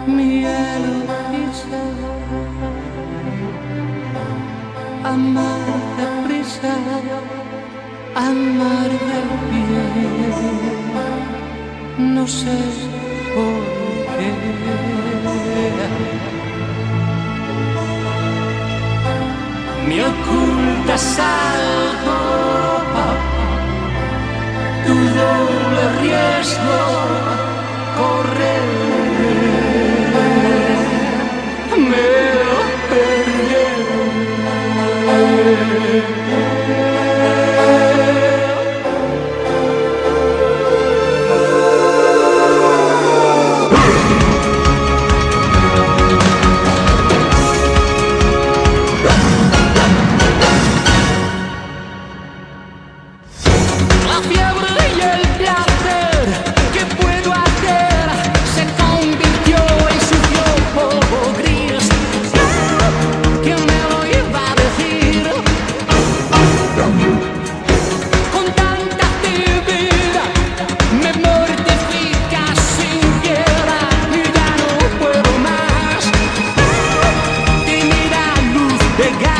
miel y sal, amar deprisa, amar de bien, no sé por qué. Me ocultas algo, tu doble riesgo, correr. Me perdí. La fiebre y el placer, ¿qué puedo hacer? Se convirtió en sucio polvo gris. ¿Quién me lo iba a decir? Con tanta actividad me mortifica sin piedad y ya no puedo más. Tímida luz de gas.